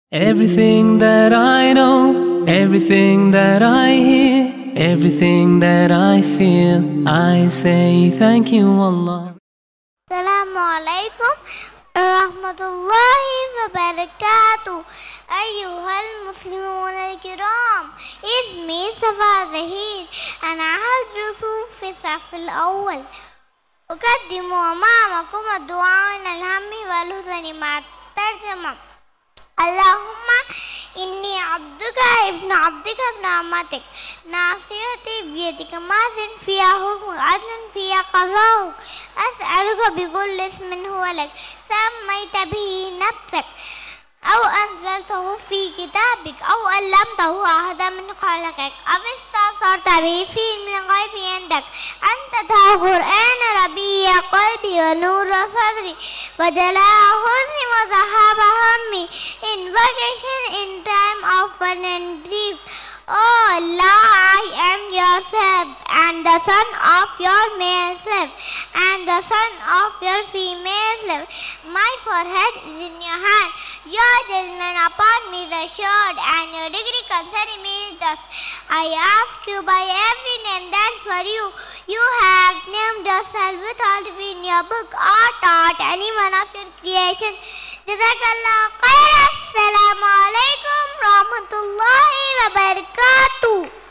Everything that I know, everything that I hear, everything that I feel, I say thank you Allah. السلام عليكم ورحمة الله وبركاته. أيها المسلمون الكرام، اسمي صفا زهير، أنا أدرس في الصف الأول. أقدم أمامكم الدعاء من الهم والحزن مع الترجمة. اللهم إني عبدك ابن عبدك ابن أمتك، ناصيتي بيدك، ماض فيها حكمك، عدل فيها قضاؤك. أسألك بكل اسم هو لك سميت به نفسك أو أنزلته في كتابك أو علمته أحدا من خلقك أو استأثرت به في علم الغيب عندك أن تجعل القرآن ربيع قلبي ونور صدري وجلاء حزني وذهاب همي. Invocation in time of fun and grief. Oh Allah, I am your slave and the son of your male slave and the son of your female slave. My forehead is in your hand, your judgment upon me is assured, and your decree concerning me is just. I ask you by every name that's for you. You have named yourself without in your book or taught any one of your creation. Jazakallah khair. Assalamu alaikum rahmatullahi wa barakatuh.